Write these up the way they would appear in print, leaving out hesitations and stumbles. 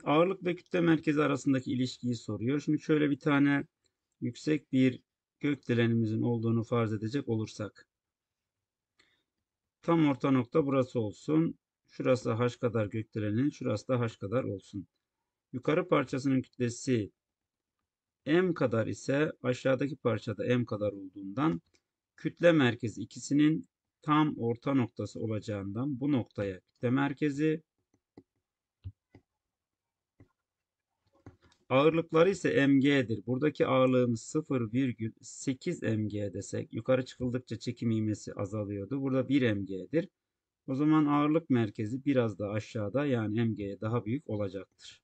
Ağırlık ve kütle merkezi arasındaki ilişkiyi soruyor. Şimdi şöyle bir tane yüksek bir gökdelenimizin olduğunu farz edecek olursak. Tam orta nokta burası olsun. Şurası h kadar gökdelenin, şurası da h kadar olsun. Yukarı parçasının kütlesi m kadar ise aşağıdaki parçada m kadar olduğundan kütle merkezi ikisinin tam orta noktası olacağından bu noktaya kütle merkezi, ağırlıkları ise mg'dir. Buradaki ağırlığımız 0,8 mg desek, yukarı çıkıldıkça çekim ivmesi azalıyordu. Burada 1 mg'dir. O zaman ağırlık merkezi biraz daha aşağıda, yani mg'ye daha büyük olacaktır.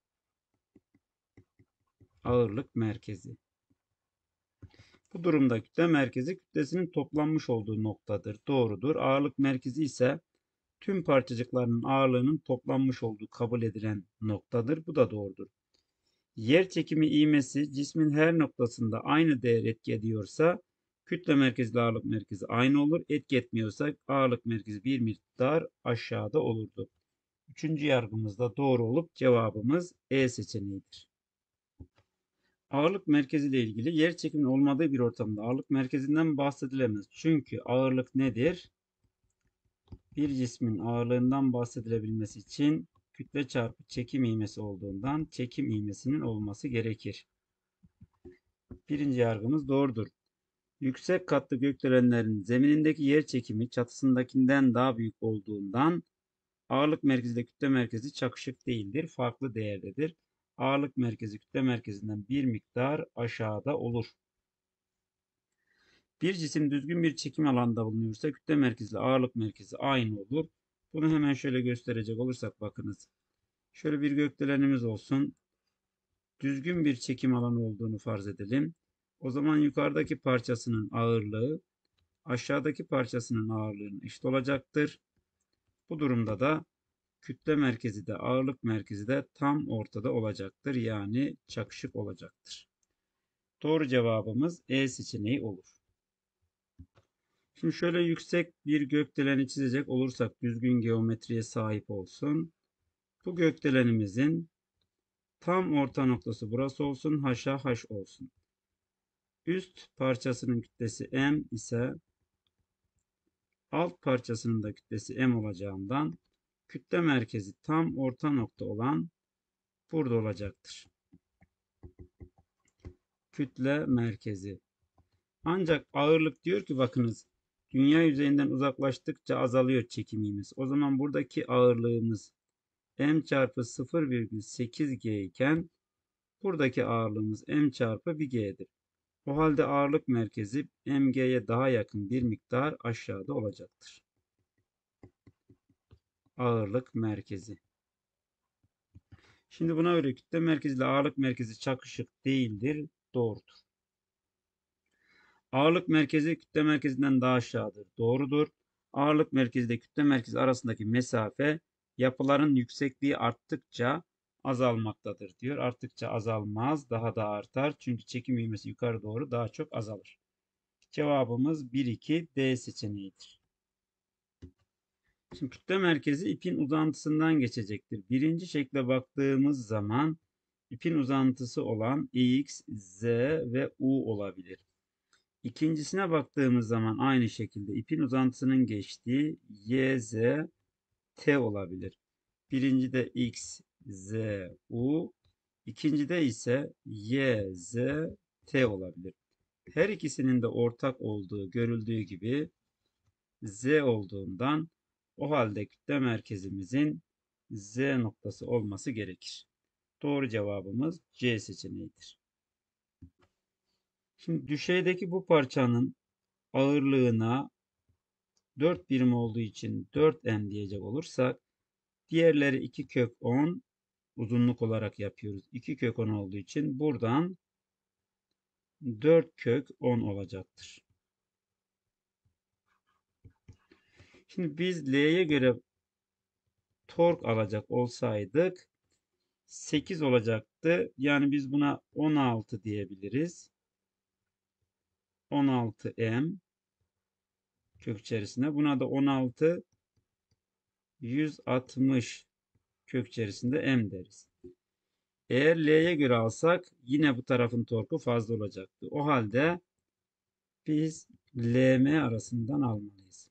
Ağırlık merkezi. Bu durumda kütle merkezi kütlesinin toplanmış olduğu noktadır. Doğrudur. Ağırlık merkezi ise tüm parçacıkların ağırlığının toplanmış olduğu kabul edilen noktadır. Bu da doğrudur. Yer çekimi ivmesi cismin her noktasında aynı değer etki ediyorsa kütle merkezi ile ağırlık merkezi aynı olur. Etki etmiyorsa ağırlık merkezi bir miktar aşağıda olurdu. Üçüncü yargımız da doğru olup cevabımız E seçeneğidir. Ağırlık merkezi ile ilgili yer çekiminin olmadığı bir ortamda ağırlık merkezinden bahsedilemez. Çünkü ağırlık nedir? Bir cismin ağırlığından bahsedilebilmesi için kütle çarpı çekim ivmesi olduğundan çekim ivmesinin olması gerekir. Birinci yargımız doğrudur. Yüksek katlı gökdelenlerin zeminindeki yer çekimi çatısındakinden daha büyük olduğundan ağırlık merkezi ile kütle merkezi çakışık değildir, farklı değerdedir. Ağırlık merkezi kütle merkezinden bir miktar aşağıda olur. Bir cisim düzgün bir çekim alanında bulunuyorsa kütle merkezi ile ağırlık merkezi aynı olur. Bunu hemen şöyle gösterecek olursak bakınız. Şöyle bir gökdelenimiz olsun. Düzgün bir çekim alanı olduğunu farz edelim. O zaman yukarıdaki parçasının ağırlığı aşağıdaki parçasının ağırlığının eşit olacaktır. Bu durumda da kütle merkezi de ağırlık merkezi de tam ortada olacaktır. Yani çakışık olacaktır. Doğru cevabımız E seçeneği olur. Şimdi şöyle yüksek bir gökdeleni çizecek olursak düzgün geometriye sahip olsun. Bu gökdelenimizin tam orta noktası burası olsun. H'a H olsun. Üst parçasının kütlesi m ise alt parçasının da kütlesi m olacağından kütle merkezi tam orta nokta olan burada olacaktır. Kütle merkezi. Ancak ağırlık diyor ki bakınız dünya yüzeyinden uzaklaştıkça azalıyor çekim ivmesi. O zaman buradaki ağırlığımız m çarpı 0,8 g iken buradaki ağırlığımız m çarpı 1g'dir. O halde ağırlık merkezi mg'ye daha yakın bir miktar aşağıda olacaktır. Ağırlık merkezi. Şimdi buna göre kütle merkezi ile ağırlık merkezi çakışık değildir. Doğrudur. Ağırlık merkezi kütle merkezinden daha aşağıdır. Doğrudur. Ağırlık merkezi ile kütle merkezi arasındaki mesafe yapıların yüksekliği arttıkça azalmaktadır diyor. Arttıkça azalmaz, daha da artar. Çünkü çekim ivmesi yukarı doğru daha çok azalır. Cevabımız 1-2 D seçeneğidir. Şimdi kütle merkezi ipin uzantısından geçecektir. Birinci şekle baktığımız zaman ipin uzantısı olan X, Z ve U olabilir. İkincisine baktığımız zaman aynı şekilde ipin uzantısının geçtiği Y, Z, T olabilir. Birincide X, Z, U. İkincide ise Y, Z, T olabilir. Her ikisinin de ortak olduğu görüldüğü gibi Z olduğundan o halde kütle merkezimizin Z noktası olması gerekir. Doğru cevabımız C seçeneğidir. Şimdi düşeydeki bu parçanın ağırlığına 4 birim olduğu için 4m diyecek olursak diğerleri 2 kök 10 uzunluk olarak yapıyoruz. 2 kök 10 olduğu için buradan 4 kök 10 olacaktır. Şimdi biz L'ye göre tork alacak olsaydık 8 olacaktı. Yani biz buna 16 diyebiliriz. 16m kök içerisinde. Buna da 16 160 kök içerisinde m deriz. Eğer L'ye göre alsak yine bu tarafın torku fazla olacaktı. O halde biz LM arasından almalıyız.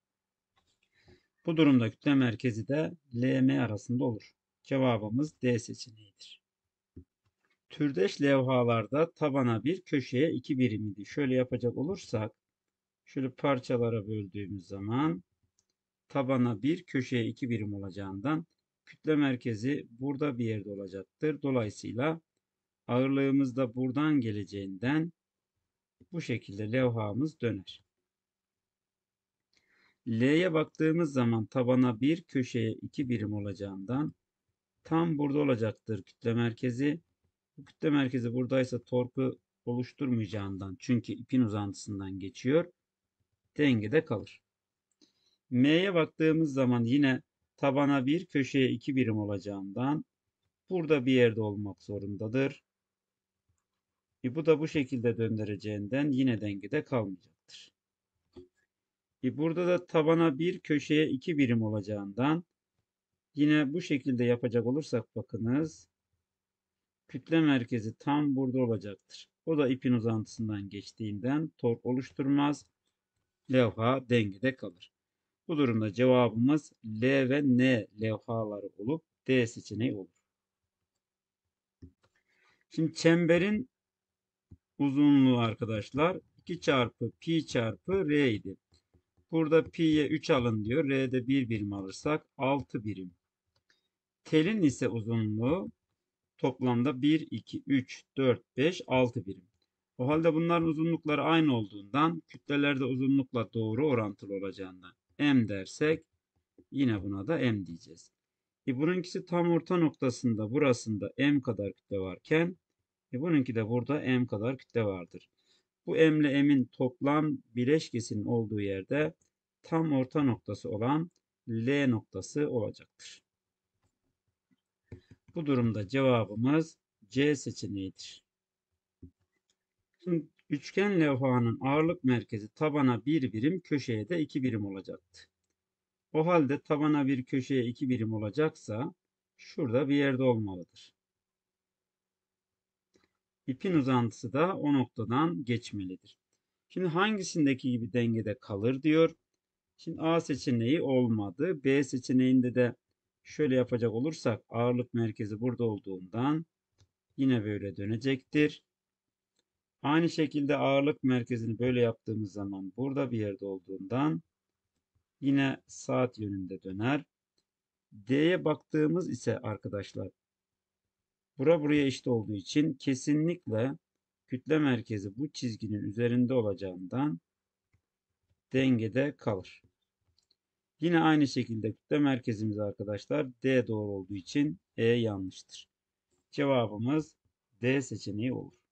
Bu durumda kütle merkezi de LM arasında olur. Cevabımız D seçeneğidir. Türdeş levhalarda tabana bir, köşeye 2 birim idi. Şöyle yapacak olursak, şöyle parçalara böldüğümüz zaman tabana 1, köşeye 2 birim olacağından kütle merkezi burada bir yerde olacaktır. Dolayısıyla ağırlığımız da buradan geleceğinden bu şekilde levhamız döner. L'ye baktığımız zaman tabana 1, köşeye 2 birim olacağından tam burada olacaktır kütle merkezi. Bu kütle merkezi buradaysa torku oluşturmayacağından, çünkü ipin uzantısından geçiyor, dengede kalır. M'ye baktığımız zaman yine tabana 1, köşeye 2 birim olacağından burada bir yerde olmak zorundadır. Bu da bu şekilde döndüreceğinden yine dengede kalmayacaktır. Burada da tabana 1, köşeye 2 birim olacağından yine bu şekilde yapacak olursak bakınız, kütle merkezi tam burada olacaktır. O da ipin uzantısından geçtiğinden tork oluşturmaz. Levha dengede kalır. Bu durumda cevabımız L ve N levhaları olup D seçeneği olur. Şimdi çemberin uzunluğu arkadaşlar 2 çarpı pi çarpı r idi. Burada pi'ye 3 alın diyor. R'de 1 birim alırsak 6 birim. Telin ise uzunluğu toplamda 1, 2, 3, 4, 5, 6 birim. O halde bunların uzunlukları aynı olduğundan kütlelerde uzunlukla doğru orantılı olacağından m dersek yine buna da m diyeceğiz. Bununkisi tam orta noktasında burasında m kadar kütle varken bununki de burada m kadar kütle vardır. Bu m ile m'in toplam bileşkesinin olduğu yerde tam orta noktası olan L noktası olacaktır. Bu durumda cevabımız C seçeneğidir. Şimdi üçgen levhanın ağırlık merkezi tabana 1 birim, köşeye de 2 birim olacaktı. O halde tabana 1, köşeye 2 birim olacaksa şurada bir yerde olmalıdır. İpin uzantısı da o noktadan geçmelidir. Şimdi hangisindeki gibi dengede kalır diyor. Şimdi A seçeneği olmadı. B seçeneğinde de şöyle yapacak olursak ağırlık merkezi burada olduğundan yine böyle dönecektir. Aynı şekilde ağırlık merkezini böyle yaptığımız zaman burada bir yerde olduğundan yine saat yönünde döner. D'ye baktığımız ise arkadaşlar buraya eşit olduğu için kesinlikle kütle merkezi bu çizginin üzerinde olacağından dengede kalır. Yine aynı şekilde kütle merkezimiz arkadaşlar D doğru olduğu için E yanlıştır. Cevabımız D seçeneği olur.